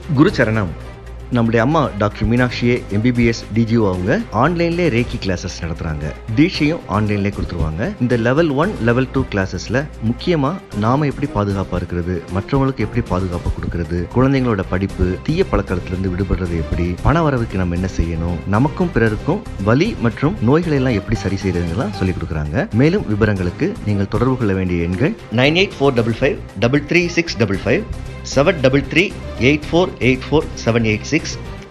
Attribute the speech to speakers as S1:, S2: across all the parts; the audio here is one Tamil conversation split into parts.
S1: குரு சரணம். நம்முடைய அம்மா டாக்டர் மீனாட்சியே எம்பிபிஎஸ் டிஜிஓ அவங்க ஆன்லைன்லேயே ரேக்கி கிளாஸஸ் நடத்துகிறாங்க. தீட்சையும் ஆன்லைன்லேயே கொடுத்துருவாங்க. இந்த லெவல் 1 லெவல் 2 கிளாஸஸில் முக்கியமாக நாம் எப்படி பாதுகாப்பாக இருக்கிறது, மற்றவங்களுக்கு எப்படி பாதுகாப்பு கொடுக்கறது, குழந்தைங்களோட படிப்பு, தீய பழக்கத்திலிருந்து விடுபடுறது எப்படி, பண வரவுக்கு நம்ம என்ன செய்யணும், நமக்கும் பிறருக்கும் வலி மற்றும் நோய்களை எல்லாம் எப்படி சரி செய்யறதுலாம் சொல்லிக் கொடுக்குறாங்க. மேலும் விவரங்களுக்கு நீங்கள் தொடர்பு கொள்ள வேண்டிய எண்கள் 9845533655, 73384848786,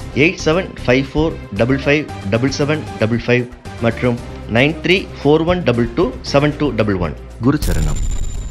S1: 8754557755 மற்றும் 9341227211. குரு சரணம்.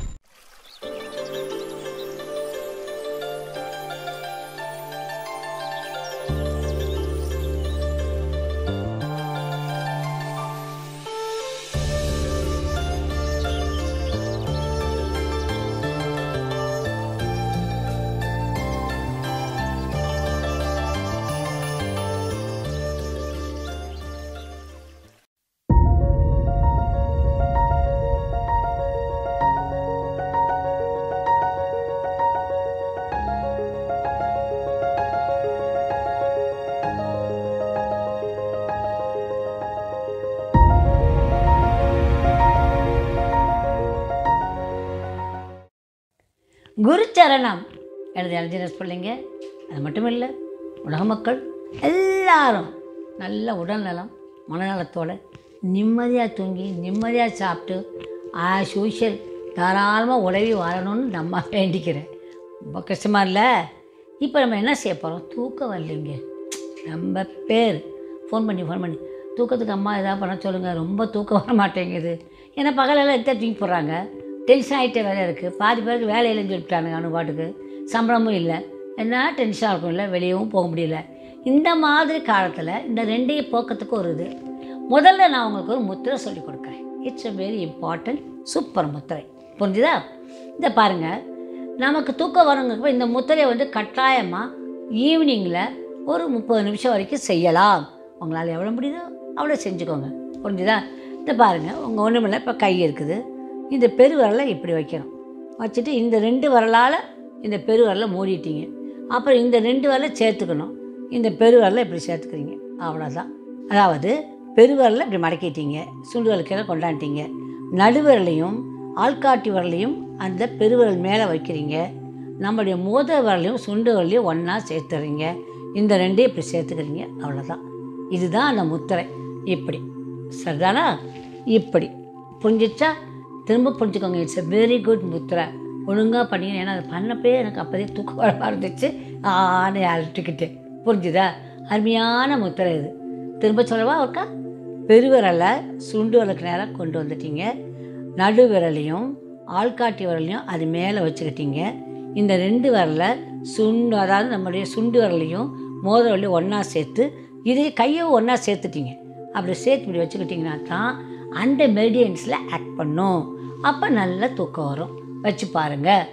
S2: குரு சரணம் எனது எல்ஜினஸ் பிள்ளைங்க, அது மட்டும் இல்லை, உலக மக்கள் எல்லாரும் நல்ல உடல்நலம் மனநலத்தோடு நிம்மதியாக தூங்கி நிம்மதியாக சாப்பிட்டு ஆஸ் யூஷுவல் தாராளமாக உதவி வாழணும்னு நம்ம வேண்டிக்கிறேன். ரொம்ப கஷ்டமாக இல்லை? இப்போ நம்ம என்ன செய்ய போகிறோம்? தூக்கம் வரலைங்க. ரொம்ப பேர் ஃபோன் பண்ணி தூக்கத்துக்கு அம்மா எதாவது பண்ண சொல்லுங்கள், ரொம்ப தூக்கம் வர மாட்டேங்குது. ஏன்னா பகலெல்லாம் எடுத்து தூக்கி போடுறாங்க, டென்ஷன் ஆகிட்டே வேலை இருக்குது, பாதி பேருக்கு வேலை இல்லைன்னு சொல்லிட்டானுங்க, அவனு பாட்டுக்கு சம்பளமும் இல்லை, என்ன டென்ஷனாக இருக்கும், இல்லை வெளியவும் போக முடியல. இந்த மாதிரி காலத்தில் இந்த ரெண்டையும் போக்கத்துக்கு ஒரு இது முதல்ல நான் உங்களுக்கு ஒரு முத்திரை சொல்லி கொடுக்குறேன். It's a very important super முத்திரை. புரிஞ்சுதா? இந்த பாருங்கள், நமக்கு தூக்கம் வரவங்களுக்கு இந்த முத்திரையை வந்து கட்டாயமாக ஈவினிங்கில் ஒரு 30 நிமிஷம் வரைக்கும் செய்யலாம். உங்களால் எவ்வளோ முடியுதோ அவ்வளோ செஞ்சுக்கோங்க. புரிஞ்சுதா? இந்த பாருங்கள், உங்கள் ஒன்றுமில்லை, இப்போ கை இருக்குது, இந்த பெருவிரலை இப்படி வைக்கணும். வச்சுட்டு இந்த 2 விரலால் இந்த பெருவிரலை மூடிட்டீங்க. அப்புறம் இந்த 2 விரலை சேர்த்துக்கணும். இந்த பெருவிரலை இப்படி சேர்த்துக்கிறீங்க. அவ்வளோதான். அதாவது பெருவிரலை இப்படி மடக்கிட்டீங்க, சுண்டுவலுக்கெல்லாம் கொண்டாண்டிங்க. நடுவிரலையும் ஆள்காட்டி விரலையும் அந்த பெருவிரல் மேலே வைக்கிறீங்க. நம்மளுடைய மோதிர விரலையும் சுண்டு விரலையும் ஒன்றா சேர்த்துறீங்க. இந்த 2 இப்படி சேர்த்துக்கிறீங்க. அவ்வளோதான். இதுதான் அந்த முத்திரை. இப்படி சரிதானா? இப்படி புரிஞ்சிச்சா? திரும்ப புரிஞ்சுக்கோங்க. இட்ஸ் எ வெரி குட் முத்திரை. ஒழுங்காக பண்ணிங்க. ஏன்னா அதை பண்ணப்பே எனக்கு அப்போதே தூக்கம் வர இருந்துச்சு, ஆனே அழுட்டுக்கிட்டு. புரிஞ்சுதா? அருமையான முத்திரை இது. திரும்ப சொல்லவா ஒருக்கா? பெருவிரலை சுண்டு விரலுக்கு நேரம் கொண்டு வந்துட்டீங்க. நடுவிரலையும் ஆள்காட்டி விரலையும் அது மேலே வச்சுக்கிட்டீங்க. இந்த 2 விரலை அதாவது நம்மளுடைய சுண்டு விரலையும் மோதிர விரலையும் ஒன்றா சேர்த்து இதே கையை ஒன்றா சேர்த்துட்டீங்க. அப்படி சேர்த்து இப்படி வச்சுக்கிட்டிங்கன்னா தான் அந்த மெரிடியன்ஸில் ஆக்ட் பண்ணும். அப்போ நல்ல தூக்கம் வரும். வச்சு பாருங்கள்.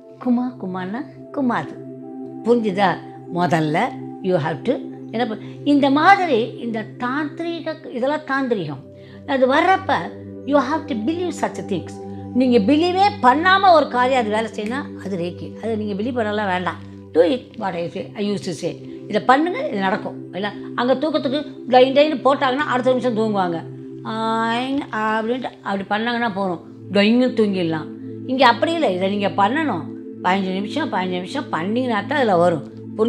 S2: குமானா குமாது. புரிஞ்சுதா? முதல்ல யூ ஹாவ் டு என்ன இந்த மாதிரி இந்த இதெல்லாம் தாந்திரிகம். அது வர்றப்ப you have to believe such things. நீங்கள் பிலீவே பண்ணாமல் ஒரு காரியம் அது வேலை செய்யணும், அது ரேக்கி. அது நீங்கள் பிலீவ் பண்ணலாம் வேண்டாம். Do it what I use to say. இதை பண்ணுங்கள், இது நடக்கும். இல்லை அங்கே தூக்கத்துக்கு டைன்னு போட்டாங்கன்னா அடுத்த நிமிஷம் தூங்குவாங்க. அப்படின்ட்டு அப்படி பண்ணாங்கன்னா போகிறோம், டொயிங்கு தூங்கிடலாம். இங்கே அப்படி இல்லை. இதை நீங்கள் பண்ணணும். 15 நிமிஷம் பண்ணிங்கன்னா தான் அதில் வரும்.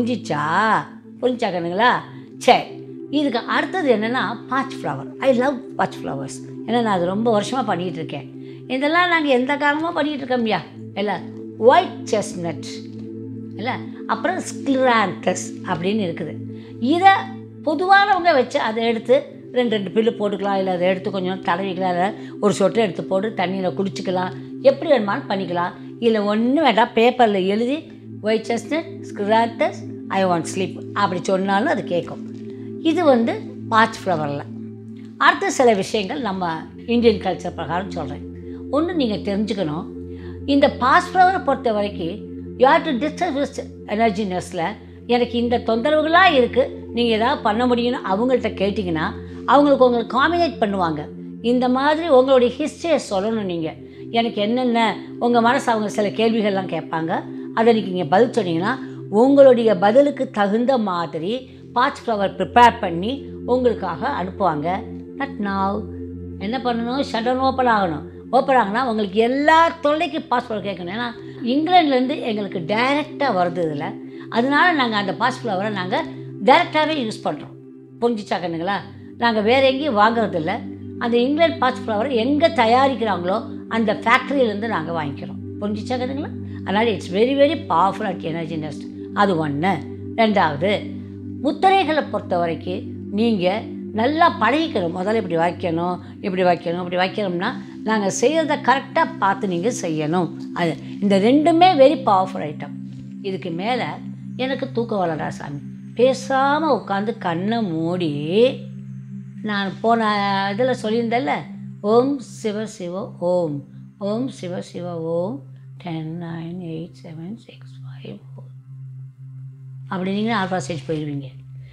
S2: புரிஞ்சிச்சா கண்ணுங்களா? சரி, இதுக்கு அடுத்தது என்னென்னா Bach flower. I love Bach flowers. ஏன்னா நான் அது ரொம்ப வருஷமாக பண்ணிகிட்டு இருக்கேன். இதெல்லாம் நாங்கள் எந்த காலமாக பண்ணிகிட்டு இருக்கோம்யா. இல்லை ஒயிட் செஸ்னட் இல்லை, அப்புறம் ஸ்கிராந்தஸ் அப்படின்னு இருக்குது. இதை பொதுவானவங்க வச்சு அதை எடுத்து 2 பில்லு போட்டுக்கலாம். இல்லை அதை எடுத்து கொஞ்சம் தடவிக்கலாம். இல்லை ஒரு சொட்டை எடுத்து போட்டு தண்ணியில் குடிச்சிக்கலாம். எப்படி வேணுமாலும் பண்ணிக்கலாம். இல்லை ஒன்றும் வேண்டாம், பேப்பரில் எழுதி white chestnut scleranthus I want sleep அப்படி சொன்னாலும் அது கேட்கும். இது வந்து பாச் ஃப்ளவரில். அடுத்த சில விஷயங்கள் நம்ம இந்தியன் கல்ச்சர் பிரகாரம் சொல்கிறேன். ஒன்று நீங்கள் தெரிஞ்சுக்கணும். இந்த பாச் ஃப்ளவரை பொறுத்த வரைக்கும் யூ ஹேவ் டு டிஸ்டர்ப் எனர்ஜினஸில் எனக்கு இந்த தொந்தரவுகளாக இருக்குது, நீங்கள் ஏதாவது பண்ண முடியும்னு அவங்கள்ட்ட கேட்டிங்கன்னா உங்களுக்கு காம்பினேட் பண்ணுவாங்க. இந்த மாதிரி உங்களுடைய ஹிஸ்ட்ரியை சொல்லணும். நீங்கள் எனக்கு என்னென்ன உங்கள் மனசு அவங்க சில கேள்விகள்லாம் கேட்பாங்க. அதை நீங்கள் பதில் சொன்னீங்கன்னா உங்களுடைய பதிலுக்கு தகுந்த மாதிரி பாஸ் ஃப்ளவர் ப்ரிப்பேர் பண்ணி உங்களுக்காக அனுப்புவாங்க. பட் நாவ் என்ன பண்ணணும், ஷட்டர் ஓப்பன் ஆகணும். ஓப்பன் ஆகினா உங்களுக்கு எல்லா தொல்லைக்கு பாஸ் ஃப்ளவர் கேட்கணும். ஏன்னா இங்கிலாந்துலேருந்து எங்களுக்கு டைரெக்டாக வருது இதில். அதனால நாங்கள் அந்த பாஸ் ஃப்ளவரை நாங்கள் டைரெக்டாகவே யூஸ் பண்ணுறோம். புரிஞ்சிச்சாக்கணுங்களா? நாங்கள் வேறு எங்கேயும் வாங்குறதில்ல. அந்த இங்கிலாந்து பாஸ் ஃப்ளவரை எங்கே தயாரிக்கிறாங்களோ அந்த ஃபேக்ட்ரியிலேருந்து நாங்கள் வாங்கிக்கிறோம். புரிஞ்சிச்சாக்கணுங்களா? அதனால் it's very very powerful at energy nest. அது ஒன்று. ரெண்டாவது, முத்திரைகளை பொறுத்த வரைக்கும் நீங்கள் நல்லா பழகிக்கணும். முதல்ல இப்படி வைக்கணும், இப்படி வைக்கணும், இப்படி வைக்கணும்னா நாங்கள் செய்கிறத கரெக்டாக பார்த்து நீங்கள் செய்யணும். அது இந்த ரெண்டுமே வெரி பவர்ஃபுல் ஐட்டம். இதுக்கு மேலே எனக்கு தூக்கம் வரலடா சாமி, பேசாமல் உட்காந்து கண்ணை மூடி நான் போன இதில் சொல்லியிருந்தேன்ல, ஓம் சிவ சிவ ஓம், ஓம் சிவ சிவ ஓம் 10 9 8 7 6 5 4 அப்படி நீங்கள் ஆல்ஃபா ஸ்டேஜ் போயிடுவீங்க.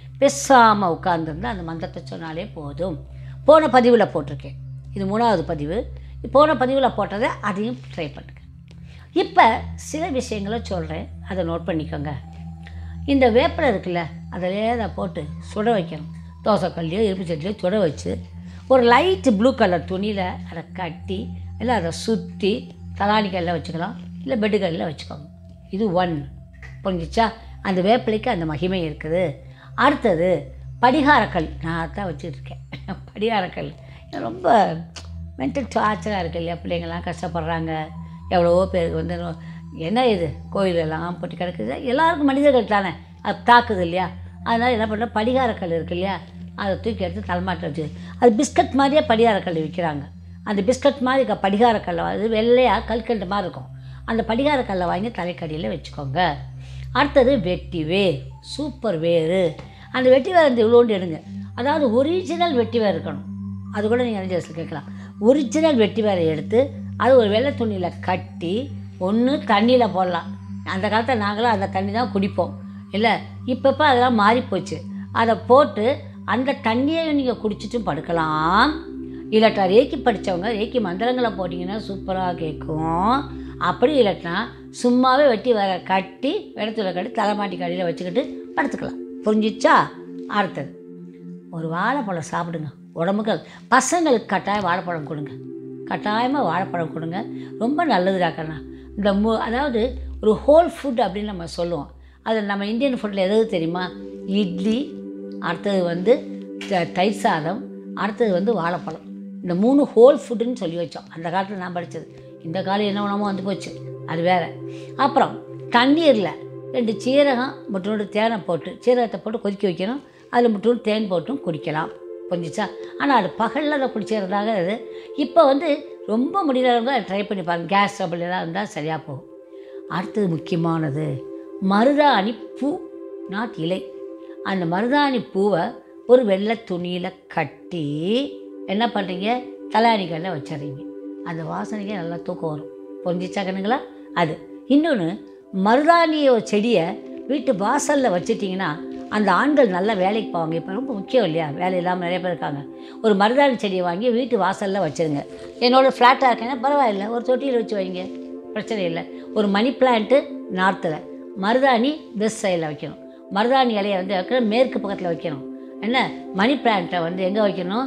S2: பேசாமல் உட்காந்துருந்தால் அந்த மந்திரத்தை சொன்னாலே போதும். போன பதிவில் போட்டிருக்கேன், இது 3வது பதிவு. போன பதிவில் போட்டதை அதையும் ட்ரை பண்ணுங்க. இப்போ சில விஷயங்களை சொல்கிறேன், அதை நோட் பண்ணிக்கோங்க. இந்த வேப்பிலை இருக்குல்ல, அதிலே அதை போட்டு சுட வைக்கணும். தோசைக்கல்லையோ இருப்பு சட்டிலையோ சுட வச்சு ஒரு லைட்டு ப்ளூ கலர் துணியில் அதை கட்டி இல்லை அதை சுற்றி தலானிக்கல்ல வச்சுக்கலாம், இல்லை பெட்டுக்கல்லில் வச்சுக்கோங்க. இது 1. புரிஞ்சிச்சா? அந்த வேப்பிலைக்கு அந்த மகிமை இருக்குது. அடுத்தது படிகாரக்கல். நான் தான் வச்சுருக்கேன் படிகாரக்கல். ரொம்ப மென்டல் டார்ச்சராக இருக்குது இல்லையா? பிள்ளைங்கள்லாம் கஷ்டப்படுறாங்க. எவ்வளவோ பேருக்கு வந்து என்ன இது கோயிலெல்லாம் போட்டு கிடக்குது. எல்லாருக்கும் மனிதர்கள் தானே அது தாக்குது இல்லையா? அதனால் என்ன பண்ணுறோம், படிகாரக்கல் இருக்குது இல்லையா, அதை தூக்கி எடுத்து தலைமாட்டில் வச்சு அது பிஸ்கட் மாதிரியே படிகாரக்கல் விற்கிறாங்க. அந்த பிஸ்கட் மாதிரி இருக்க படிகாரக்கல்லை அது வெள்ளையாக கல்கண்டு மாதிரி இருக்கும். அந்த படிகாரக்கல்லை வாங்கி தலைக்கடியில் வச்சுக்கோங்க. அடுத்தது வெட்டி வேர், சூப்பர் வேர். அந்த வெட்டி வேர் அந்த இவ்வளோண்டு எடுங்க. அதாவது ஒரிஜினல் வெட்டி வேர் இருக்கணும். அது கூட நீங்கள் எனர்ஜிஸில் கேட்கலாம். ஒரிஜினல் வெட்டி வேரை எடுத்து அது ஒரு வெள்ளை துணியில் கட்டி ஒன்று தண்ணியில் போடலாம். அந்த காலத்தில் நாங்களும் அந்த தண்ணி தான் குடிப்போம் இல்லை. இப்பப்போ அதெல்லாம் மாறிப்போச்சு. அதை போட்டு அந்த தண்ணியை நீங்கள் குடிச்சிட்டும் படுக்கலாம். இல்லாட்டா ரேக்கி படித்தவங்க ரேக்கி மந்திரங்களை போட்டிங்கன்னா சூப்பராக கேட்கும். அப்படி இல்லாட்டினா சும்மாவே வெட்டி வேற கட்டி வெள்ளத்துல கட்டி தலைமாட்டி கடியில் வச்சுக்கிட்டு படுத்துக்கலாம். புரிஞ்சிச்சா? அடுத்தது ஒரு வாழைப்பழம் சாப்பிடுங்க. உடம்புக்கு பசங்களுக்கு கட்டாயம் வாழைப்பழம் கொடுங்க. கட்டாயமாக வாழைப்பழம் கொடுங்க. ரொம்ப நல்லதுடாக்கண்ணா. இந்த அதாவது ஒரு ஹோல் ஃபுட் அப்படின்னு நம்ம சொல்லுவோம். அது நம்ம இந்தியன் ஃபுட்டில் எதாவது தெரியுமா? இட்லி, அடுத்தது வந்து தயிர் சாதம், அடுத்தது வந்து வாழைப்பழம். இந்த 3 ஹோல் ஃபுட்டுன்னு சொல்லி வச்சோம் அந்த காலத்தில் நான் படித்தது. இந்த காலம் என்ன உணவோ வந்து போச்சு, அது வேறு. அப்புறம் தண்ணீரில் 2 சீரகம் மற்றும் தேனை போட்டு, சீரகத்தை போட்டு கொதிக்க வைக்கணும். அதில் மட்டும் தேன் போட்டும் குடிக்கலாம். புரிஞ்சிச்சா? ஆனால் அது பகலில் அதை குடிச்சிடுறதாக அது. இப்போ வந்து ரொம்ப முடியலவங்க அதை ட்ரை பண்ணி பாருங்கள். கேஸ் ட்ரபிள் எதாவது இருந்தால் சரியாக போகும். அடுத்தது முக்கியமானது மருதாணி பூ, நாட் இலை. அந்த மருதாணி பூவை ஒரு வெள்ளை துணியில் கட்டி என்ன பண்ணுறீங்க, தலையணிகளில் வச்சிடுறீங்க. அந்த வாசனைக்கே நல்லா தூக்கம் வரும். புரிஞ்சிச்சா கண்ணுங்களா? அது. இன்னொன்று, மருதாணியோ செடியை வீட்டு வாசலில் வச்சுட்டிங்கன்னா அந்த ஆண்கள் நல்லா வேலைக்கு போவாங்க. இப்போ ரொம்ப முக்கியம் இல்லையா? வேலை இல்லாமல் நிறைய பேர் இருக்காங்க. ஒரு மருதாணி செடியை வாங்கி வீட்டு வாசலில் வச்சுருங்க. என்னோடய ஃப்ளாட்டாக இருக்கேன்னா பரவாயில்லை, ஒரு தொட்டியில் வச்சு வைங்க, பிரச்சனை இல்லை. ஒரு மணி பிளான்ட்டு நார்த்தில், மருதாணி வெஸ்ட் சைடில் வைக்கணும். மருதாணி இலையை வந்து வைக்கணும் மேற்கு பக்கத்தில் வைக்கணும். என்ன, மணி பிளான்ட்டை வந்து எங்கே வைக்கணும்?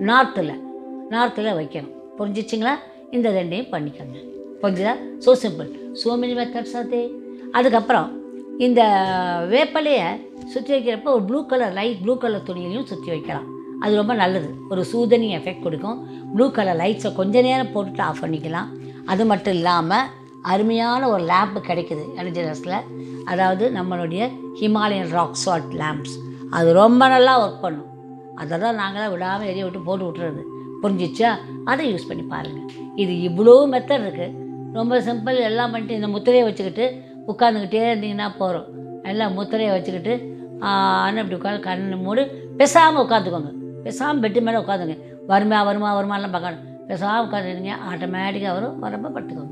S2: நார்த்தில் வைக்கணும். புரிஞ்சிச்சிங்களா? இந்த 2ஐயும் பண்ணிக்கோங்க. புரிஞ்சுதா? So simple. So many methods அது. அதுக்கப்புறம் இந்த வேப்பலையை சுற்றி வைக்கிறப்போ ஒரு லைட் ப்ளூ கலர் துணியிலையும் சுற்றி வைக்கலாம். அது ரொம்ப நல்லது. ஒரு சூதனிங் எஃபெக்ட் கொடுக்கும். ப்ளூ கலர் லைட்ஸை கொஞ்ச நேரம் போட்டுட்டு ஆஃப் பண்ணிக்கலாம். அது மட்டும் இல்லாமல் அருமையான ஒரு லேம்பு கிடைக்குது எனர்ஜிஸில். அதாவது நம்மளுடைய ஹிமாலயன் ராக் சால்ட் லேம்ப்ஸ். அது ரொம்ப நல்லா ஒர்க் பண்ணும். அதை தான் நாங்களாம் விடாமல் எரிய விட்டு போட்டு விட்டுறது. புரிஞ்சிச்சா? அதை யூஸ் பண்ணி பாருங்கள். இது இவ்வளோ மெத்தட் இருக்குது. ரொம்ப சிம்பிள். எல்லாம் பண்ணிட்டு இந்த முத்திரையை வச்சுக்கிட்டு உட்காந்துக்கிட்டே இருந்தீங்கன்னா போகிறோம். எல்லாம் முத்திரையை வச்சுக்கிட்டு ஆனால் இப்படி உட்காந்து கண்ணு மூடு பேசாமல் உட்காந்துக்கோங்க. பேசாமல் பெட்டு மேலே உட்காந்துங்க. வருமானலாம் பார்க்கணும். பேசாமல் உட்காந்துருங்க. ஆட்டோமேட்டிக்காக வரும். வரப்போ படுத்துக்கோங்க.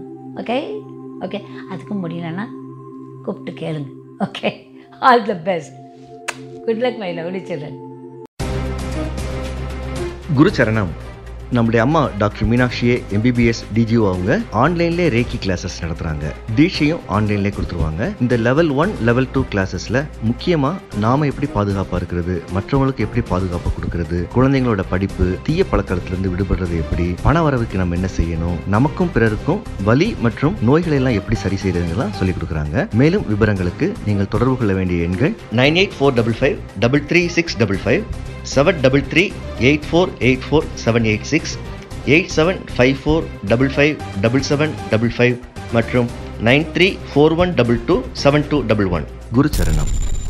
S2: ஓகே. அதுக்கு முடியலன்னா கூப்பிட்டு கேளுங்க. Okay. All the best. Good luck my lovely children.
S1: குரு சரணம். நம்முடைய அம்மா டாக்டர் மீனாட்சியே MBBS DGO அவங்க ஆன்லைன்லேயே ரேக்கி கிளாஸஸ் நடத்துறாங்க. தீட்சையும் ஆன்லைன்லேயே கொடுத்துருவாங்க. இந்த லெவல் 1 லெவல் 2 கிளாஸஸ்ல முக்கியமா நாம எப்படி பாதுகாப்பா இருக்கிறது, மற்றவங்களுக்கு எப்படி பாதுகாப்பா கொடுக்கிறது, குழந்தைங்களோட படிப்பு, தீய பழக்கத்திலிருந்து விடுபடுறது எப்படி, பண வரவுக்கு நம்ம என்ன செய்யணும், நமக்கும் பிறருக்கும் வலி மற்றும் நோய்களை எல்லாம் எப்படி சரி செய்யறதுலாம் சொல்லி கொடுக்குறாங்க. மேலும் விவரங்களுக்கு நீங்கள் தொடர்பு கொள்ள வேண்டிய எண்கள் 9845533655, 73384847886, 8754557755 மற்றும் 9341227211. குரு சரணம்.